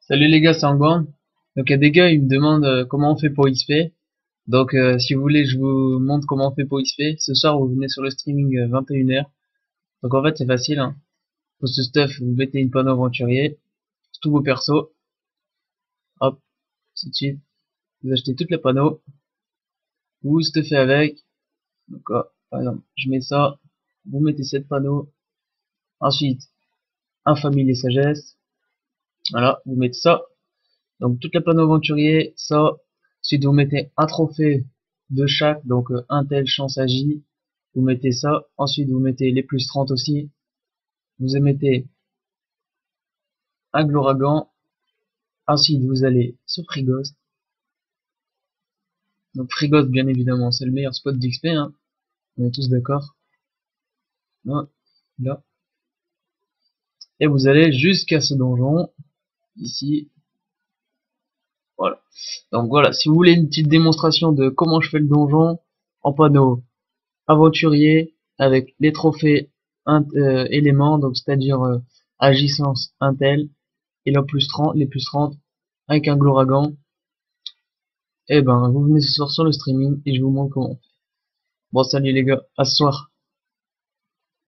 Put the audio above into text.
Salut les gars, c'est Angban. Donc il y a des gars, ils me demandent comment on fait pour XP. Donc si vous voulez, je vous montre comment on fait pour XP. Ce soir, vous venez sur le streaming 21h. Donc en fait, c'est facile, hein. Pour ce stuff, vous mettez une panneau aventurier, tous vos persos. Hop, tout de suite. Vous achetez toutes les panneaux. Vous stuffez avec. Donc par exemple, je mets ça. Vous mettez 7 panneaux. Ensuite, un famille et sagesse. Voilà, vous mettez ça. Donc toutes les panneaux aventuriers, ça. Ensuite vous mettez un trophée de chaque, donc un tel chance agit, vous mettez ça. Ensuite vous mettez les plus 30 aussi. Vous mettez un Gloragan. Ensuite vous allez sur Frigos. Donc Frigos bien évidemment c'est le meilleur spot d'XP, hein. On est tous d'accord. Là. Et vous allez jusqu'à ce donjon. Ici. Voilà. Donc voilà, si vous voulez une petite démonstration de comment je fais le donjon en panneau aventurier avec les trophées éléments, donc c'est-à-dire agissance intel et les plus 30 avec un Gloragan, et ben vous venez ce soir sur le streaming et je vous montre comment. Bon salut les gars, à ce soir.